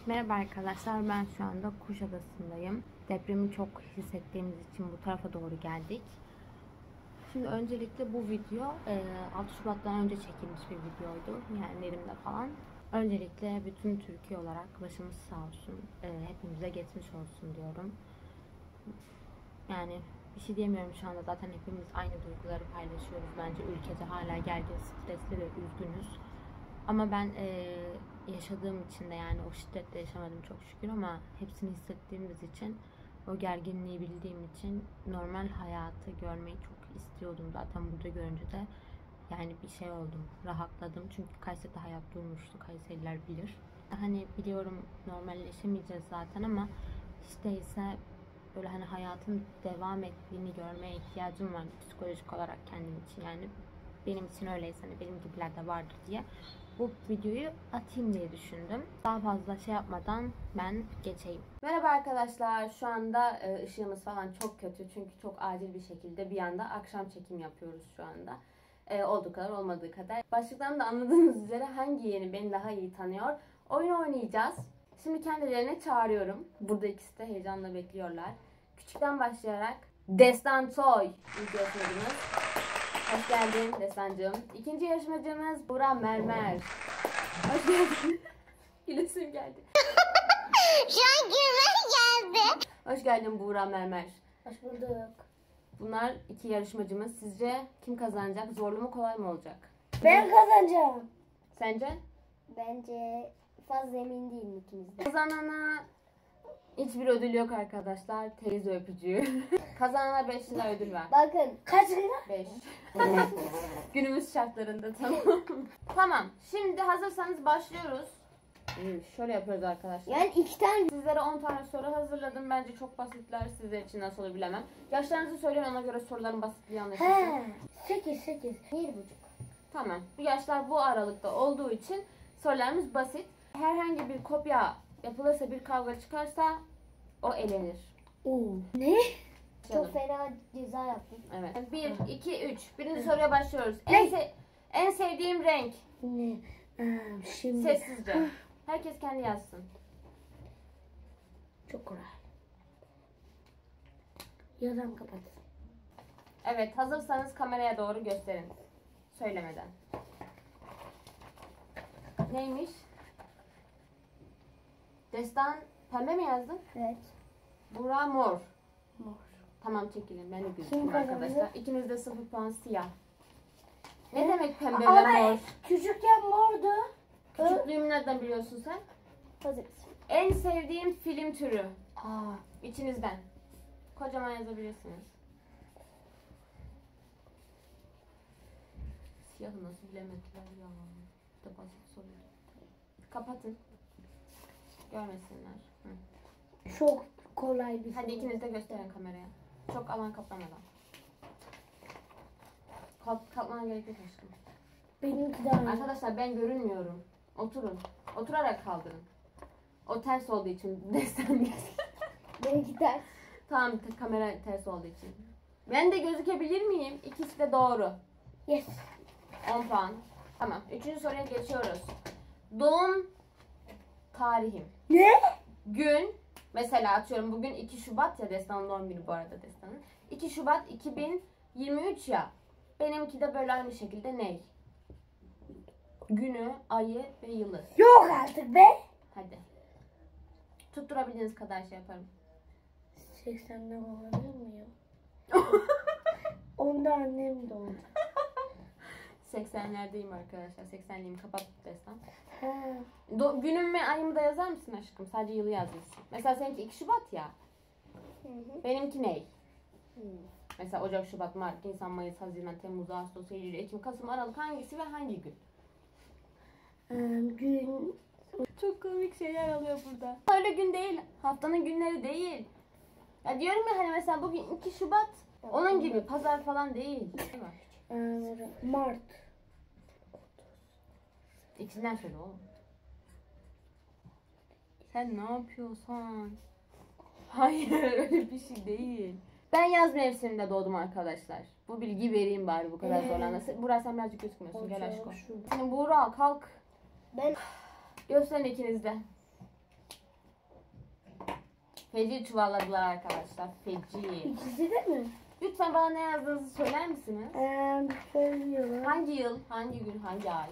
Merhaba arkadaşlar, ben şu anda Kuşadası'ndayım. Depremi çok hissettiğimiz için bu tarafa doğru geldik. Şimdi öncelikle bu video 6 Şubat'tan önce çekilmiş bir videoydu. Yani elimde falan. Öncelikle bütün Türkiye olarak başımız sağ olsun. Hepimize geçmiş olsun diyorum. Yani bir şey diyemiyorum şu anda, zaten hepimiz aynı duyguları paylaşıyoruz. Bence ülkede hala gergin, stresli ve üzgünüz. Ama ben yaşadığım için de, yani o şiddetle yaşamadım çok şükür, ama hepsini hissettiğimiz için, o gerginliği bildiğim için normal hayatı görmeyi çok istiyordum. Zaten burada görünce de yani bir şey oldum, rahatladım. Çünkü Kayseri'de hayat durmuştu, Kayseriler bilir. Hani biliyorum normalleşemeyeceğiz zaten, ama hiç değilse böyle hani hayatın devam ettiğini görmeye ihtiyacım var psikolojik olarak kendim için. Yani benim için öyleyse hani benim gibiler de vardır diye bu videoyu atayım diye düşündüm. Daha fazla şey yapmadan ben geçeyim. Merhaba arkadaşlar. Şu anda ışığımız falan çok kötü. Çünkü çok acil bir şekilde bir anda akşam çekim yapıyoruz şu anda. Olduğu kadar olmadığı kadar. Başlıktan da anladığınız üzere hangi yeğeni beni daha iyi tanıyor. Oyun oynayacağız. Şimdi kendilerini çağırıyorum. Burada ikisi de heyecanla bekliyorlar. Küçükten başlayarak Destan Toy videosundayız. Hoş geldin Destancığım. İkinci yarışmacımız Buğra Mermer. Hoş geldin. Gülesim geldi. Şu an gülme geldi. Hoş geldin Buğra Mermer. Hoş bulduk. Bunlar iki yarışmacımız. Sizce kim kazanacak? Zorlu mu, kolay mı olacak? Ben kazanacağım. Sence? Bence fazla emin değilim ikimiz de. Kazanana hiçbir ödül yok arkadaşlar. Teyze öpücüğü. Kazanana 5 lira ödül ver. Bakın. Kaç lira? 5. Günümüz şartlarında, tamam. Tamam. Şimdi hazırsanız başlıyoruz. Şöyle yapıyoruz arkadaşlar. Yani 2 tane. Sizlere 10 tane soru hazırladım. Bence çok basitler. Sizler için nasıl olur bilemem. Yaşlarınızı söyleyin, ona göre soruların basitliği anlaşılsın. He. 8. 1,5. Tamam. Bu yaşlar bu aralıkta olduğu için sorularımız basit. Herhangi bir kopya yapılırsa, bir kavga çıkarsa o elenir. Oo. Ne? Canım. Çok fena ceza yaptım. Evet. 1, 2, 3. Birinci soruya başlıyoruz. Ne? En sevdiğim renk. Ne? Şimdi. Sessizce. Herkes kendi yazsın. Çok kolay. Yazan kapat. Evet. Hazırsanız kameraya doğru gösterin. Söylemeden. Neymiş? Destan pembe mi yazdın? Evet. Buğra mor. Mor. Tamam, çekilin. Ben de Kim gözüküyorum kazandı? arkadaşlar. İkiniz de 0 puan, siyah. Ne demek pembe Ama ve mor? küçükken mordu. Küçüklüğümü nereden biliyorsun sen? Hazır. En sevdiğim film türü. Aa. İçinizden. Kocaman yazabilirsiniz. Siyahı nasıl bilemediler ya? Da basit soru. Kapatın. Görmesinler. Hı. Çok kolay bir Hadi soru. ikiniz de gösterin kameraya. Çok alan kaplamadan. Kalkmana gerek yok aşkım. Benimki de aynı. Arkadaşlar ben görünmüyorum. Oturun. Oturarak kaldırın. O ters olduğu için destem. Benimki ters. Tamam, kamera ters olduğu için. Ben de gözükebilir miyim? İkisi de doğru. Yes. 10 puan. Tamam. Üçüncü soruya geçiyoruz. Doğum tarihim. Ne? Gün. Mesela atıyorum bugün 2 Şubat ya, Destan'ın doğum günü bu arada Destan'ın. 2 Şubat 2023 ya. Benimki de böyle aynı şekilde ney? Günü, ayı ve yılı. Yok artık be. Hadi. Tutturabildiğiniz kadar şey yaparım. 80'den olabilir miyim? Onda annem doğdu. 80'lerdeyim arkadaşlar. 80'liyim. Kapat Destan. He. Günüm ve ayımı da yazar mısın aşkım? Sadece yılı yazmışsın. Mesela seninki 2 Şubat ya. Hı. Benimki ney? Hı. Mesela Ocak, Şubat, Mart, Nisan, Mayıs, Haziran, Temmuz, Ağustos, Eylül, Ekim, Kasım, Aralık hangisi ve hangi gün? Gün. Çok komik şeyler alıyor burada. Öyle gün değil. Haftanın günleri değil. Ya diyorum ya hani mesela bugün 2 Şubat. Onun gibi pazar falan değil. Mart. İkisinden söyle oğlum. Sen ne yapıyorsun? Hayır, öyle bir şey değil. Ben yaz mevsiminde doğdum arkadaşlar. Bu bilgiyi vereyim bari, bu kadar zorlanması. Burak sen birazcık gözükmüyorsun. Gel aşkım. Senin Burak kalk. Ben Gösterin ikiniz de. Feci çuvalladılar arkadaşlar. Feci. İkisi de mi? Lütfen bana ne yazdığınızı söyler misiniz? Söylüyorum. Hangi yıl, hangi gün, hangi ay?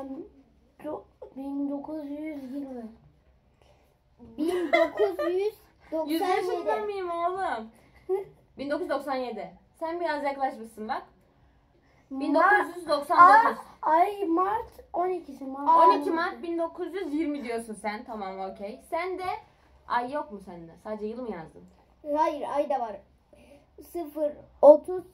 1920. 100 yaşında 1997. mıyım oğlum? 1997. Sen biraz yaklaşmışsın bak. 1999. Ay Mart 12'si Mart. 12 Mart 1920 diyorsun sen. Tamam, okey. Sen de ay yok mu sende? Sadece yıl mı yazdın? Hayır ay da var. 0 30.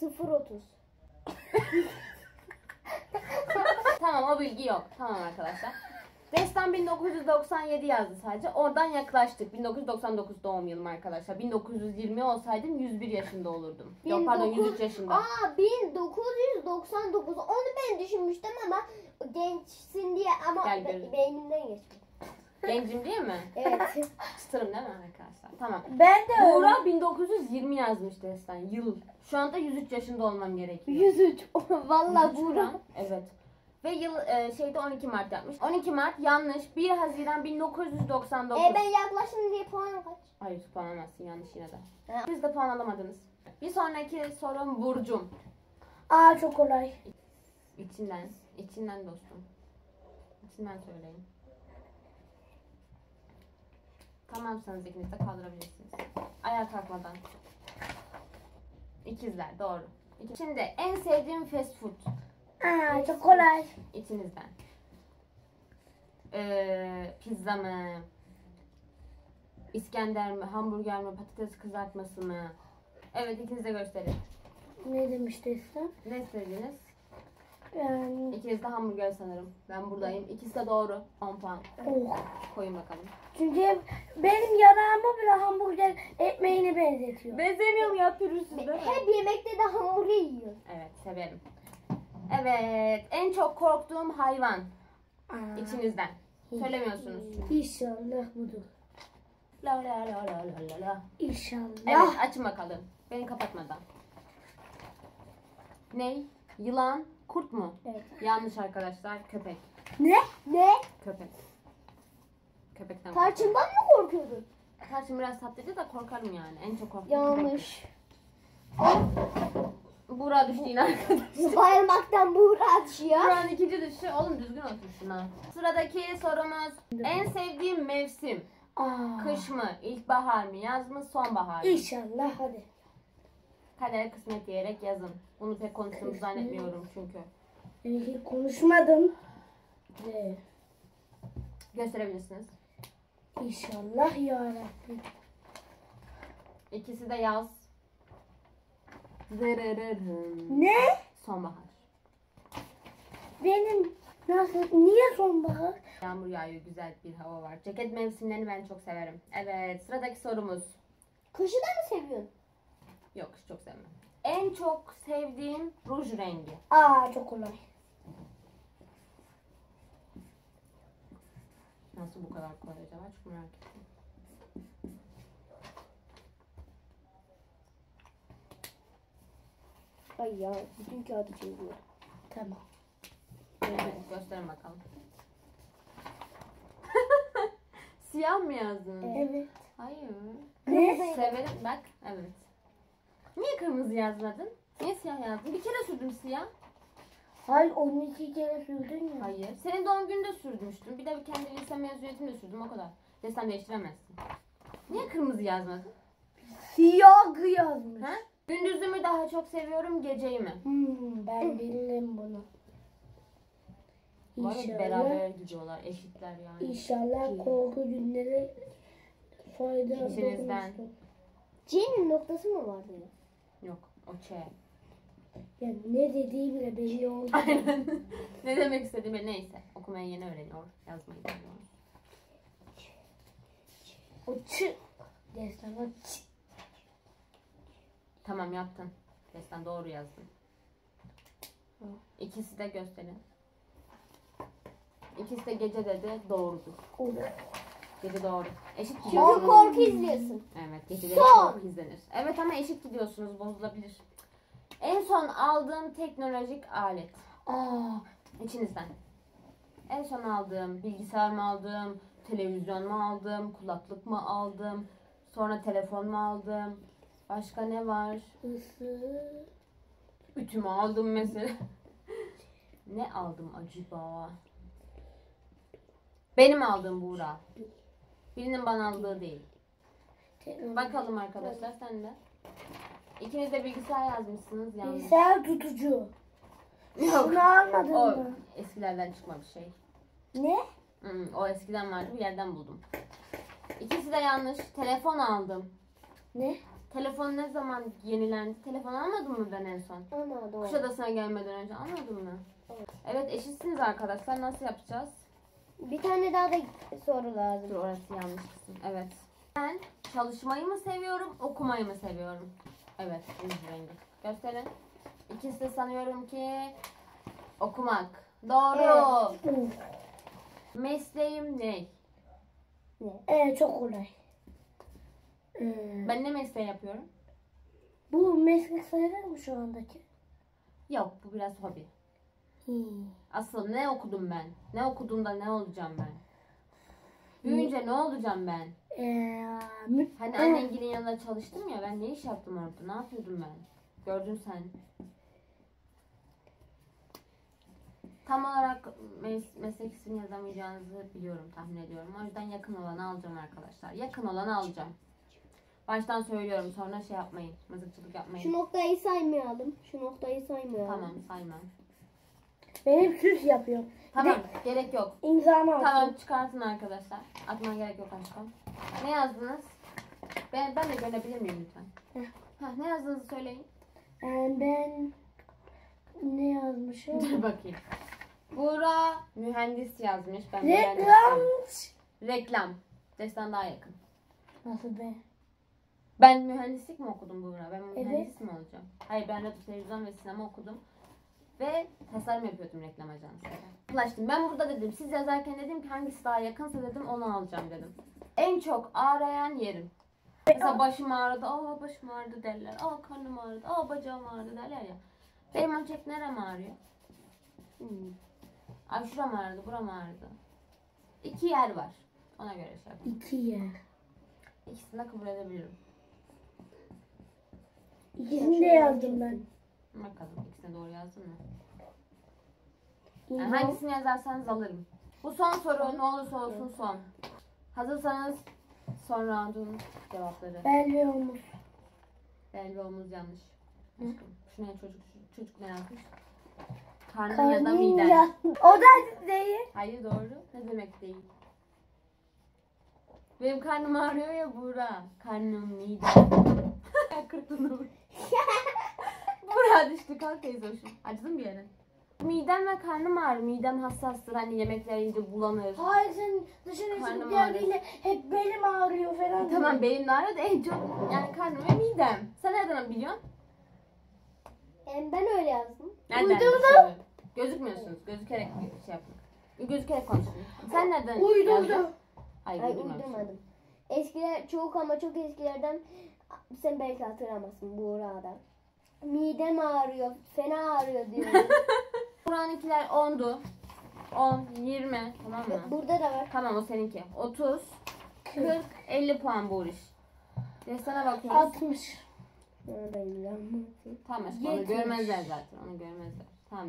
Tamam, o bilgi yok. Tamam arkadaşlar. Destan 1997 yazdı sadece. Oradan yaklaştık. 1999 doğum yılım arkadaşlar. 1920 olsaydım 101 yaşında olurdum. Yok pardon, 103 yaşında. 1999. Onu ben düşünmüştüm ama gençsin diye ama Gel görelim. beynimden geçti. Gencim değil mi? Evet. Çıtırım değil mi arkadaşlar? Tamam. Ben de Buğra 1920 yazmış Destan. Yıl. Şu anda 103 yaşında olmam gerekiyor. 103. Vallahi 103 Buğra. falan. Evet. Ve yıl şeyde 12 Mart yapmış. 12 Mart yanlış. 1 Haziran 1999. Ben yaklaştım diye puan kaç? Hayır, puan alamazsın, yanlış yine de. Ha. Siz de puan alamadınız. Bir sonraki sorum Burcum. Çok kolay. İçinden dostum. İçinden söyleyin. Tamamsanız ikiniz de kaldırabilirsiniz. Ayağa kalkmadan. İkizler, doğru. Şimdi en sevdiğim fast food. Çok kolay. İçinizden. Pizza mı? İskender mi? Hamburger mi? Patates kızartması mı? Evet, ikiniz de gösterin. Ne demiştin sen? Ne istediniz? Yani, İkiniz de hamburger sanırım. Ben buradayım. İkisi de doğru. 10 puan. Koyun bakalım. Çünkü benim yanağıma bile hamburger ekmeğini benzetiyor. Benzemiyorum ya, pürüzsüz değil mi? Hep yemekte de hamburger yiyor. Evet, severim. Evet, en çok korktuğum hayvan. İçinizden. Söylemiyorsunuz. İnşallah budur. La la la la la la la. İnşallah. Evet, açın bakalım. Beni kapatmadan. Ney? Yılan, kurt mu? Evet. Yanlış arkadaşlar. Köpek. Ne? Köpek. Köpekten Tarçından mı korkuyordun? korkarım. Tarçın biraz tatlıcı da korkarım yani. En çok korktuğum Yanlış. köpek. Buğra düştü yine arkadaşlar. Bayılmaktan buğra düşüyor. Buğra'nın ikinci düşüşü. Oğlum düzgün otur şuna. Sıradaki sorumuz. En sevdiğim mevsim. Kış mı? İlkbahar mı? Yaz mı? Sonbahar mı? İnşallah hadi. Kader kısmet diyerek yazın. Bunu pek konuştuğumu zannetmiyorum çünkü. Hiç konuşmadım. Ne? Gösterebilirsiniz. İnşallah yarabbim. İkisi de yaz. Ne? Sonbahar. Benim nasıl? Niye sonbahar? Yağmur yağıyor, güzel bir hava var. Ceket mevsimlerini ben çok severim. Evet, sıradaki sorumuz. Kışı da mı seviyorsun? Yok, çok sevmem. En çok sevdiğim ruj rengi. Çok kolay. Nasıl bu kadar kolay acaba? Çok merak ettim. Ay ya bütün kağıdı çiziyor. Tamam. Evet, gösterin bakalım. Siyah mı yazdın? Evet. Hayır. Ne? Severim bak. Evet. Niye kırmızı yazmadın? Niye siyah yazdın? Bir kere sürdüm siyah. Hayır 12 kere sürdün ya. Hayır. Senin doğum gününde sürdürmüştüm. Bir de kendi lise mezuniyetimde sürdüm, o kadar. Desen değiştiremezsin. Niye kırmızı yazmadın? Siyah yazmış. Ha? Gündüzü mü daha çok seviyorum, geceyi mi? Ben bildim bunu. Bu arada beraber gidiyorlar, eşitler yani. İnşallah korku günleri fayda İçinizden. C'nin noktası mı vardı ya? Yok, o Ç. Ya ne dediği bile belli oldu. Aynen. Ne demek istediğimi neyse. Okumayı yeni öğreniyor, yazmayı bilmiyor. O ç. Destan ç. Tamam, yaptın. Destan doğru yazdın. İkisi de gösterin. İkisi de gece dedi, doğrudur. Gece doğru. Eşit Çünkü gidiyorsunuz. korku izliyorsun. Evet, geceleri Son. çok izlenir. Evet ama eşit gidiyorsunuz, bozulabilir. En son aldığım teknolojik alet. İçinizden. En son aldığım, bilgisayar mı aldım, televizyon mu aldım, kulaklık mı aldım, Sonra telefonumu aldım. Başka ne var? Isı. Ütümü aldım mesela. Ne aldım acaba? Benim aldığım Buğra. Birinin bana aldığı değil. Bakalım arkadaşlar sen de. İkiniz de bilgisayar yazmışsınız yalnız. Bilgisayar tutucu. Yok. Şunu almadın O mı? eskilerden çıkma bir şey. Ne? O eskiden vardı, bir yerden buldum. İkisi de yanlış. Telefon aldım. Ne? Telefon ne zaman yenilendi? Telefon almadım mı ben en son? Anladım. Kuşadası'na gelmeden önce almadın mı? Evet, eşitsiniz arkadaşlar. Nasıl yapacağız? Bir tane daha da soru lazım. Dur, orası yanlış kısım. Evet. Ben çalışmayı mı seviyorum, okumayı mı seviyorum? Evet, ruj rengi. Gösterin. İkisi de sanıyorum ki okumak. Doğru. Evet. Mesleğim ne? Çok kolay. Ben ne mesleği yapıyorum? Bu meslek sayılır mı şu andaki? Yok, bu biraz hobi. Asıl ne okudum ben? Ne okudum da ne olacağım ben? Büyüyünce ne olacağım ben? Hani annengilin yanında çalıştım ya, ben ne iş yaptım orada? Ne yapıyordum ben? Gördün sen. Tam olarak meslek ismini yazamayacağınızı biliyorum, tahmin ediyorum. O yüzden yakın olanı alacağım arkadaşlar. Yakın olanı alacağım. Baştan söylüyorum, sonra şey yapmayın. Mızıkçılık yapmayın. Şu noktayı saymayalım. Şu noktayı saymayalım. Tamam, saymam. Benim süs yapıyor. Tamam, gerek yok. İmzamı Tamam, atıyor. çıkartın arkadaşlar. Atmaya gerek yok aşkım. Ne yazdınız? Ben de görebilir miyim lütfen? Ne yazdığınızı söyleyin. Ben ne yazmışım? Dur bakayım. Buğra mühendis yazmış. Ben Reklam. mühendis. Reklam. Destan daha yakın. Nasıl be? Ben mühendislik mi okudum Buğra? Ben mühendis mi olacağım? Hayır, ben radyo, televizyon ve sinema okudum. Ve tasarım yapıyordum reklam ajansında. Ulaştım. Ben burada dedim. Siz yazarken dedim ki hangisi daha yakınsa dedim onu alacağım dedim. En çok ağrıyan yerim. Mesela başım ağrıdı. Aa başım ağrıdı derler. Aa karnım ağrıdı. Aa bacağım ağrıdı derler ya. Benim en çok nerem ağrıyor? Ay şuram ağrıdı, buram ağrıdı. 2 yer var. Ona göre şey yapayım. 2 yer. İkisini de kabul edebilirim. İkisini de yazdım ben. Bakalım ikisini doğru yazdın mı? Yani hangisini yazarsanız alırım. Bu son soru, ne olursa olsun son. Hazırsanız son roundun cevapları. Belli olmuş. Belli olmaz yanlış. Aşkım, şuna çocuk ne yazmış? Karnın ya da miden. O da değil. Hayır doğru. Ne demek değil? Benim karnım ağrıyor ya Buğra. Karnım, midem. Kırkını vur. Buğra düştü, kalk teyze hoşum. Acıdı mı bir yerin? Midem ve karnım ağrır. Midem hassastır. Hani yemekler yiyince bulanır. Hayır sen dışarı Karnım çıkıp geldiğinde hep belim ağrıyor falan. Tamam, benim de ağrıyor da en çok yani karnım ve midem. Sen nereden biliyorsun? Ben öyle yazdım. Nereden Uydurdum. biliyorsun? Gözükmüyorsunuz. Gözükerek şey yapın. Gözükerek konuşun. Sen nereden yazdın? Uydurdum. Hayır, Ay uydurmamışsın. uydurmadım. Eskiler çok ama çok eskilerden sen belki hatırlamazsın Buğra'dan. Midem ağrıyor, fena ağrıyor diyor. Buranınkiler 10'du. 10, 20, tamam mı? Burada da var. Tamam, o seninki. 30, 40, 50 puan bu iş. Destana bakıyoruz. 60. Tamam aşkım, onu 70. görmezler zaten. Onu görmezler. Tamam.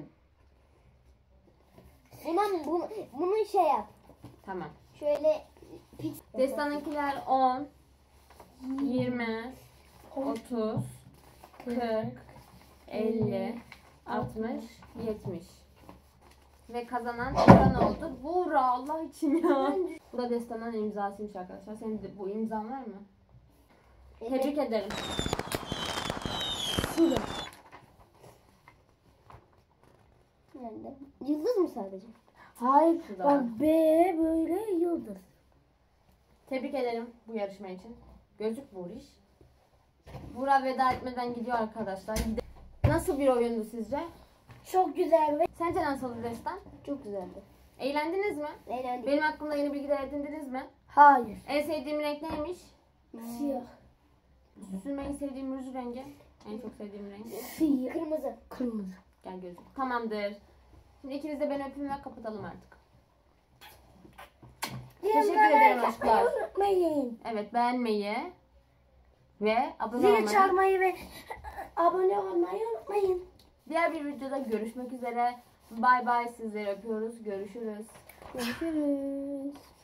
Bunu şey yap. Tamam. Şöyle Destanınkiler 10, 20, 30, 40, 50, 60, 70. Ve kazanan Buğra oldu. Buğra, Allah için ya. Bu da Destan'ın imzasıymış arkadaşlar. Senin de bu imzan var mı? Tebrik ederim. Şurada. nerede? Yıldız mı sadece? Hayır. Şurada. Bak B böyle yıldız. Tebrik ederim bu yarışma için. Gözlük Buğriş. Buğra veda etmeden gidiyor arkadaşlar. Nasıl bir oyundu sizce? Çok güzel ve Sence nasıldı Destan? Çok güzeldi. Eğlendiniz mi? Eğlendik. Benim hakkımda yeni bilgiler edindiniz mi? hayır. En sevdiğim renk neymiş? Siyah. Sürmeyi sevdiğim ruj rengi. En çok sevdiğim renk. Siyah. Kırmızı. Kırmızı. Gel gözlük. Tamamdır. Şimdi ikiniz de beni öpün ve kapatalım artık. Teşekkür ederim aşklar. Unutmayın. Evet, beğenmeyi, Ve abone Zili olmayı. çalmayı ve abone olmayı unutmayın. Diğer bir videoda görüşmek üzere. Bay bay, sizleri öpüyoruz. Görüşürüz. Görüşürüz.